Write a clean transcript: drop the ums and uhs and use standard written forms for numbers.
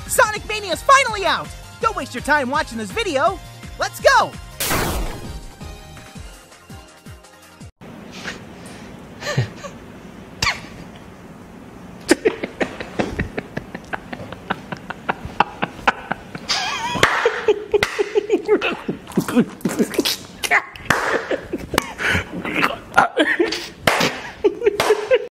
Sonic Mania's finally out! Don't waste your time watching this video. Let's go!